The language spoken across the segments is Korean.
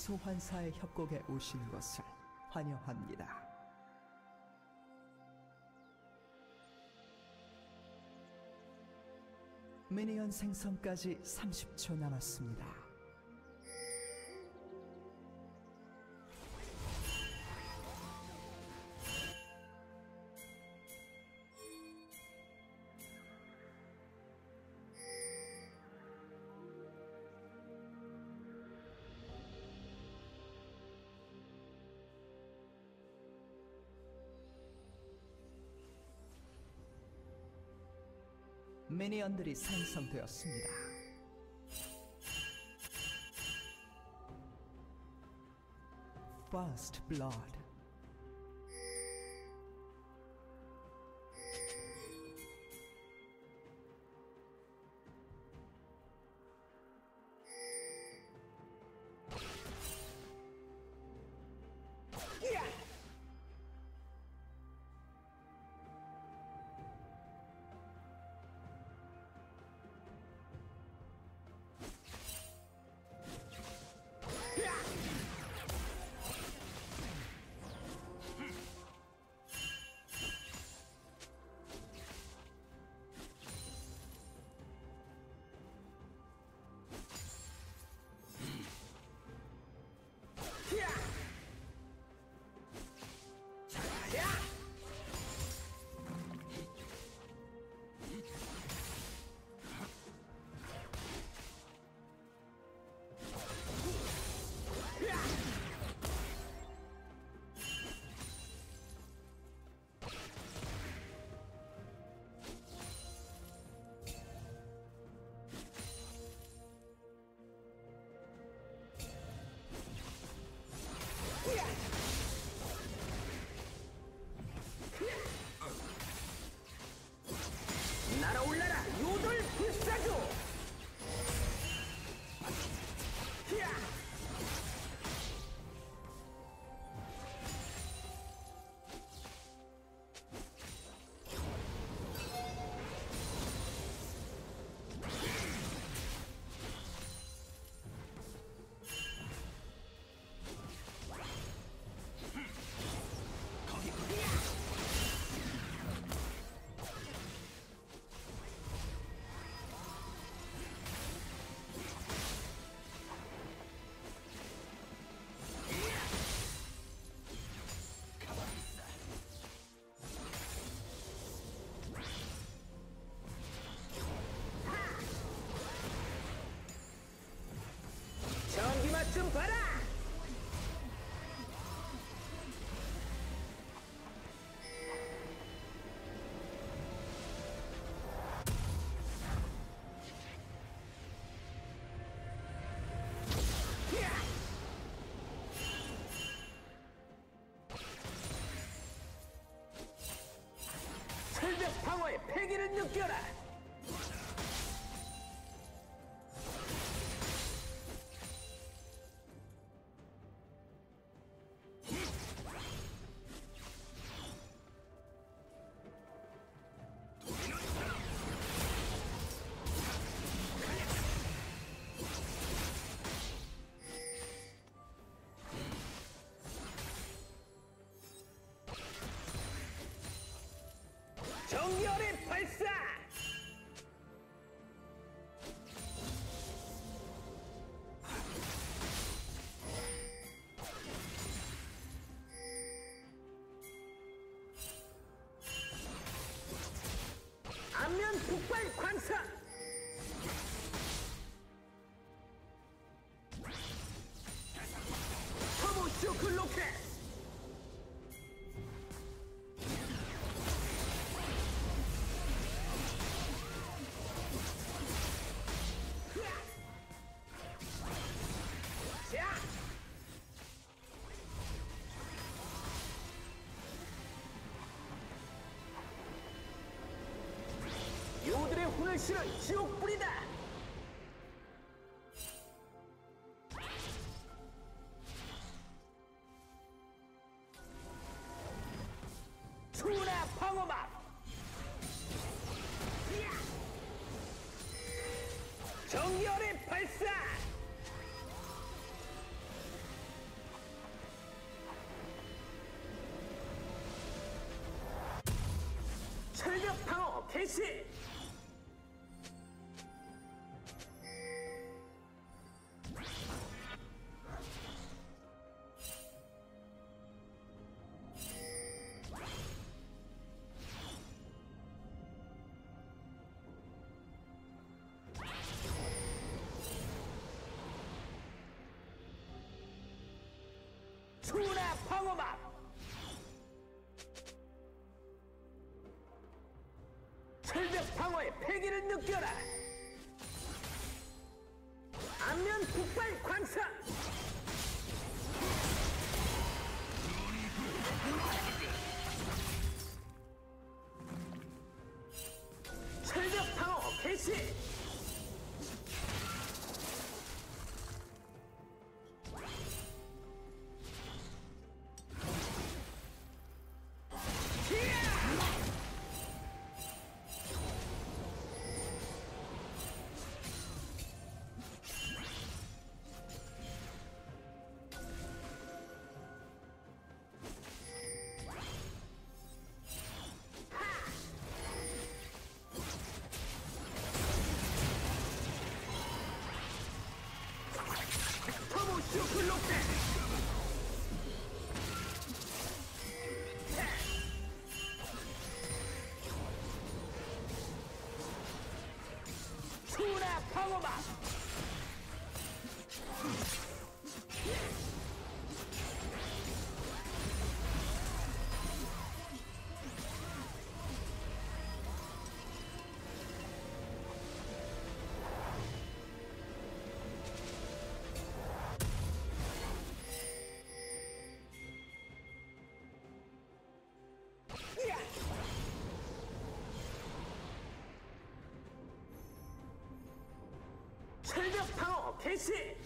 소환사의 협곡에 오신 것을 환영합니다. 미니언 생성까지 30초 남았습니다. 미니언들이 생성되었습니다. First Blood. 날아올라라 요돌 불사조! 전기맛 좀 봐라! 철벽 방어의 패기를 느껴라! 정열의 발사! 안면 폭발 관사! 터보 쇼크 로켓! 요들의 혼을 실어 지옥불이다! 투나 방어막! 정열의 발사! 개시! 추나 방어막! 철벽 방어의 패기를 느껴라! 안면 폭발 관사! 철벽 방어 개시! 터보 쇼크 로켓! 추나 방어막! 철벽 방어 개시!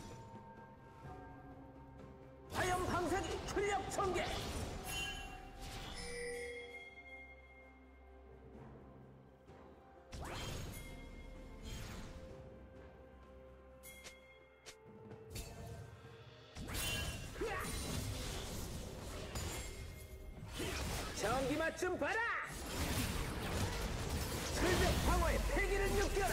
화염 방사기 출력 전개! 전기맛 좀 봐라! 철벽 방어의 패기를 느껴라!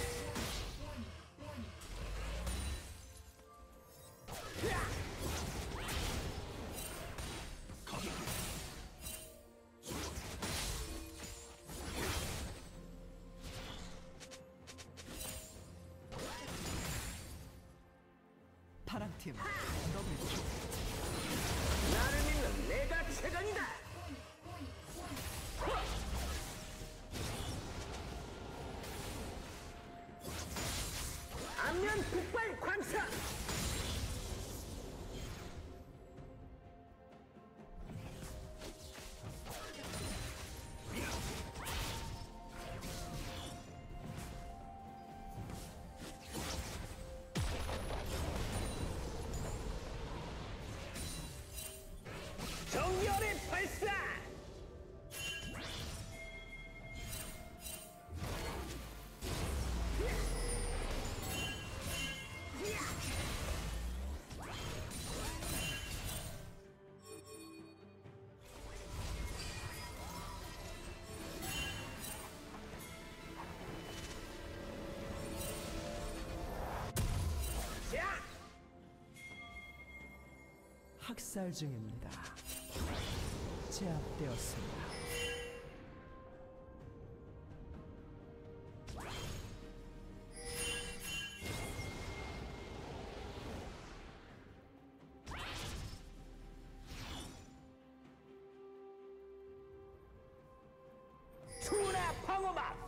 파랑팀 더블킬. 나를 믿는 내가 최강이다! 안면 폭발 관사! 정열의 발사! 야! 학살 중입니다. 제압되었습니다. 추나 방어막!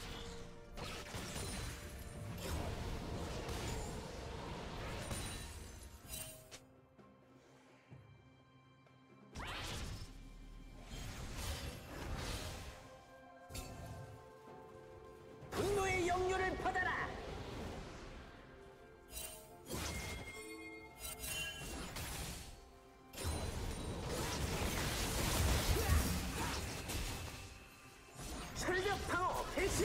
분노의 영유를 받아라! 철벽 방어 개시!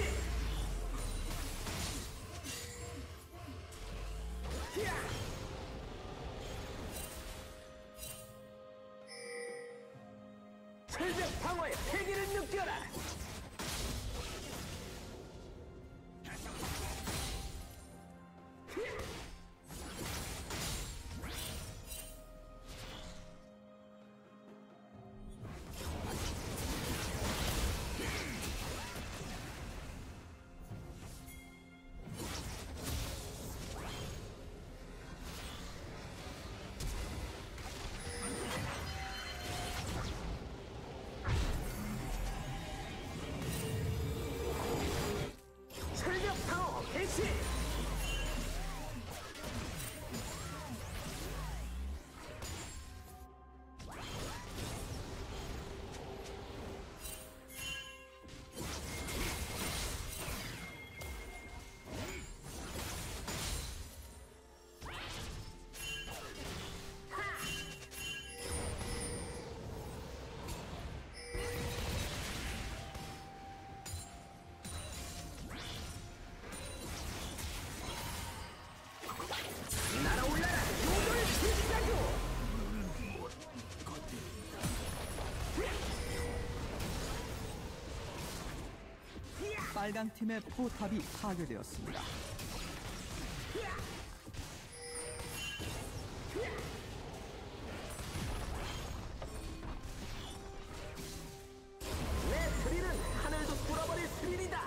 철벽 방어의 패기를 느껴라! 빨강 팀의 포탑이 파괴되었습니다. 내 스릴은 하늘도 뚫어버릴 스릴이다.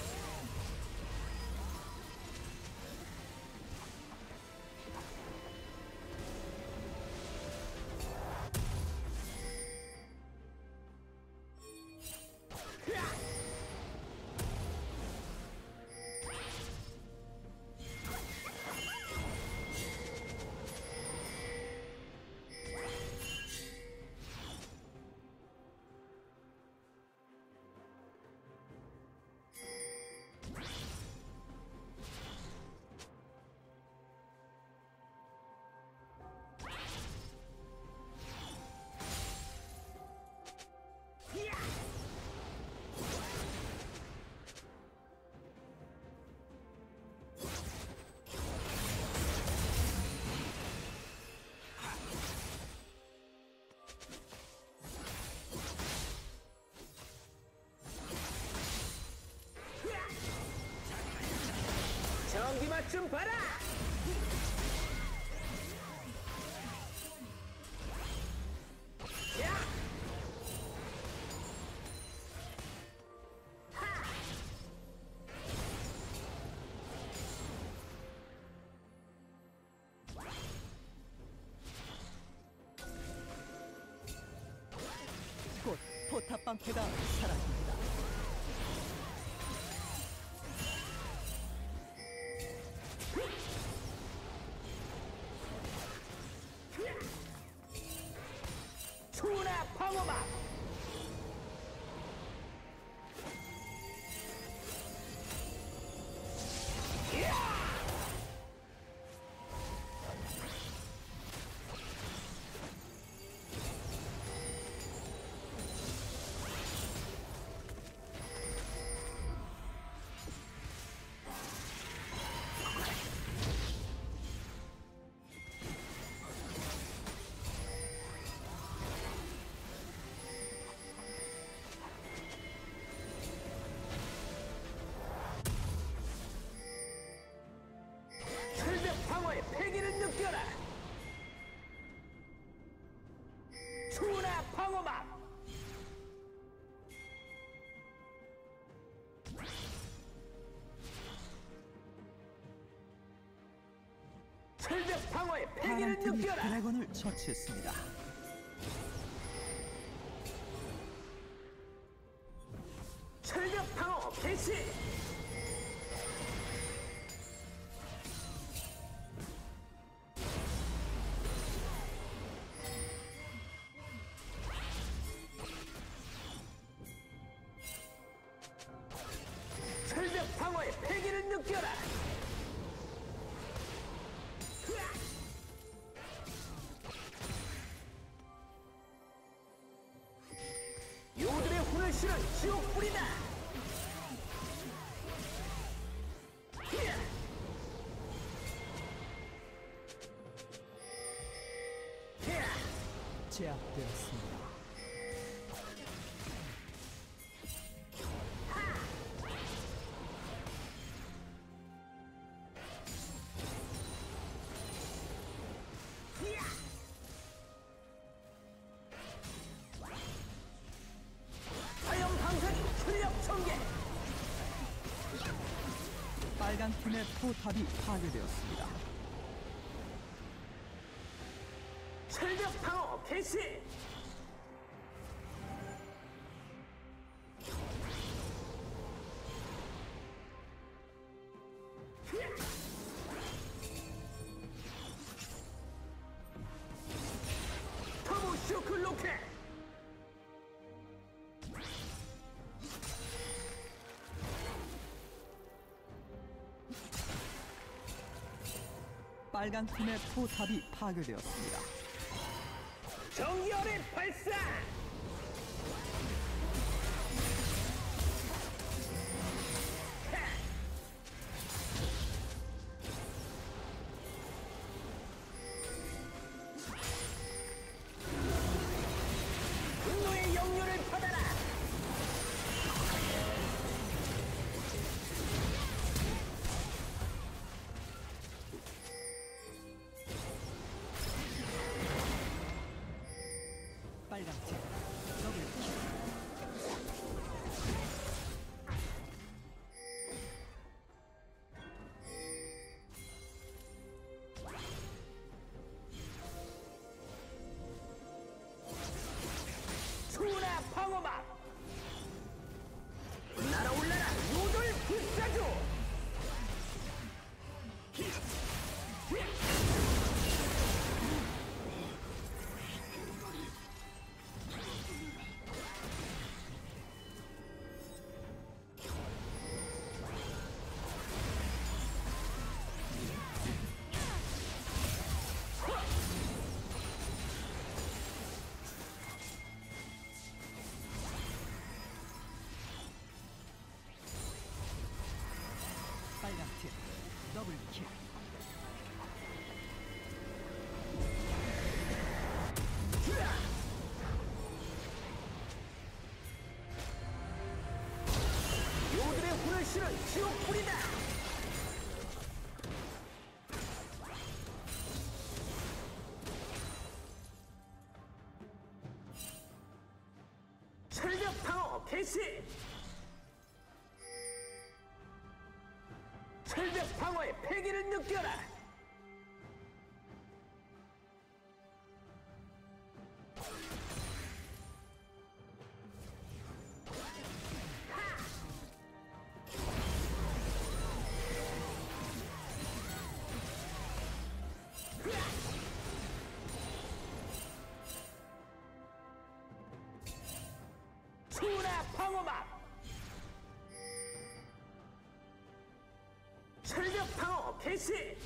전기맛 좀 봐라! 야! 하! 곧 포탑 방패가 사라집니다. 투나 방어막! 철벽 방어의 패기를 느껴라! 투나 방어막! 철벽 방어의 패기를 파란 팀이 느껴라! 드래곤을 처치했습니다. 철벽 방어 개시! 철벽 방어의 패기를 느껴라! 요들의 혼을 실은 지옥불이다! 제압되었습니다. 화염 방사기 출력 전개! 빨강 팀의 포탑이 파괴되었습니다. 철벽 방어 개시! 터보 쇼크 로켓! 빨강 팀의 포탑이 파괴되었습니다. 정열의 발사! 분노의 영유를 받아라! 실은 지옥불이다. 철벽 방어 개시. 철벽 방어의 패기를 느껴라. 추나 방어막. 철벽 방어 개시.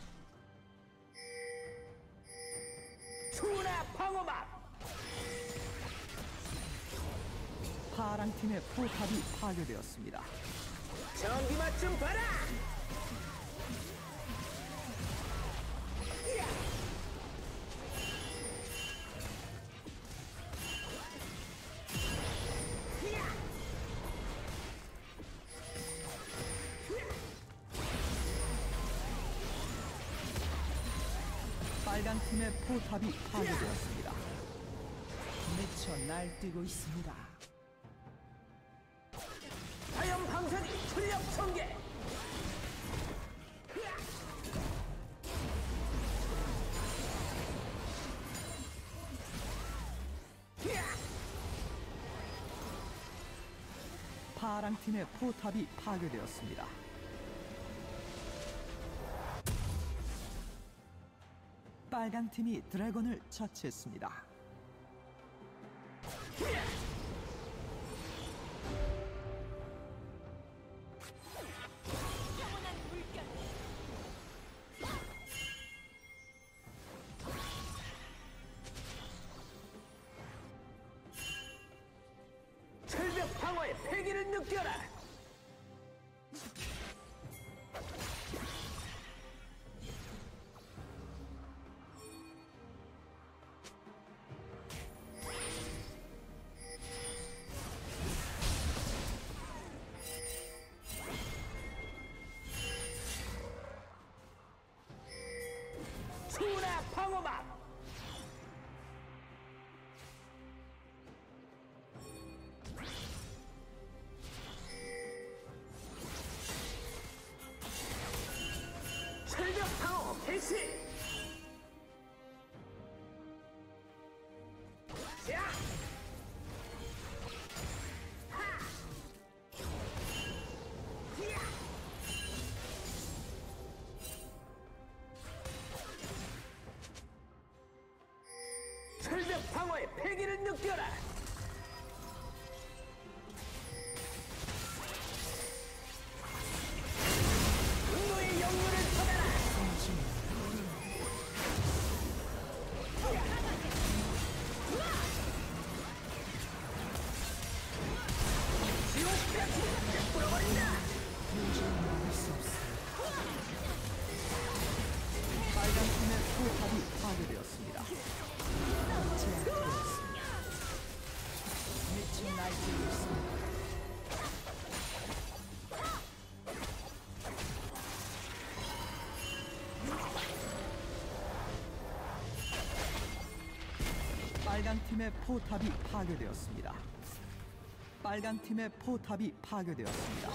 추나 방어막. 파랑 팀의 포탑이 파괴되었습니다. 전기맛 좀 봐라. 빨간 팀의 포탑이 파괴되었습니다. 미쳐 날뛰고 있습니다. 화염 방사기 출력 전개. 파랑 팀의 포탑이 파괴되었습니다. 빨강 팀이 드래곤을 처치했습니다. 철벽 방어의 패기를 느껴라. 추나 방어막. 철벽 방어 개시. 야! 하! 야! 철벽 방어의 패기를 느껴라. 분노의 영혼을 받아라. 지옥같이 뿌려버린다. 빨간 팀의 포탑이 파괴되었습니다. 제압되었습니다. 미쳐 날뛰고 있습니다. 빨간 팀의 포탑이 파괴되었습니다. 빨간 팀의 포탑이 파괴되었습니다.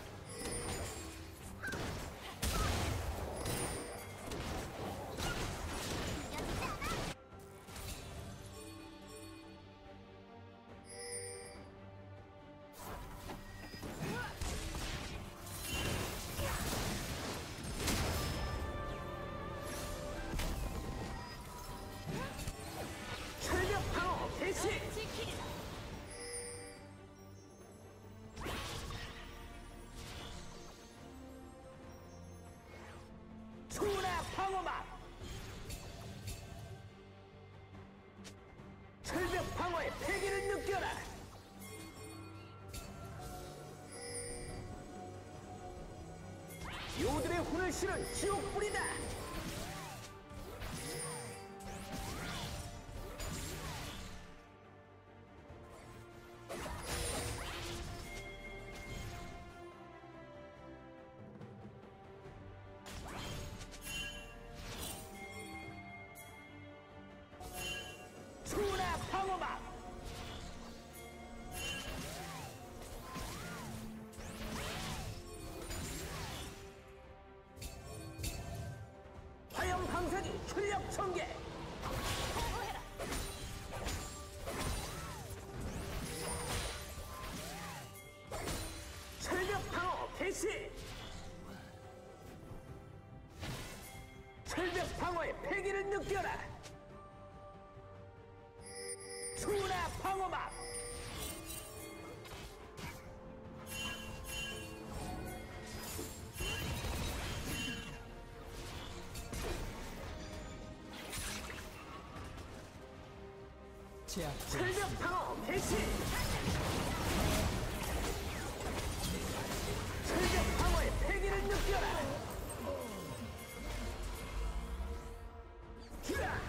철벽 방어 개시. 추나 방어막. 철벽 방어의 패기를 느껴라. 요들의 혼을 실은 지옥불이다. 방어막. 제압. 철벽 방어 개시. 철벽 방어의 패기를 느껴라. 기라.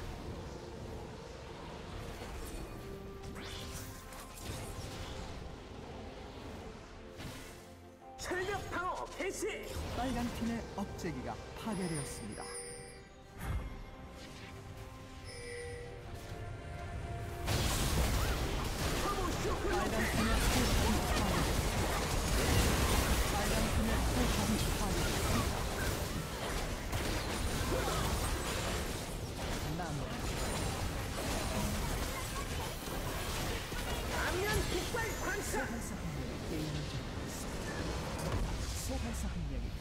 철벽 방어 개시. 빨간 팀의 억제기가 파괴되었습니다. 터보 쇼크. 빨간 팀의 포탑이 파괴되었습니다. 빨간 팀의 포탑이 파괴되었습니다. 나무 안면 깃발 관사. 소환사 한 명이 게임을 종료했습니다. 소환사 한 명이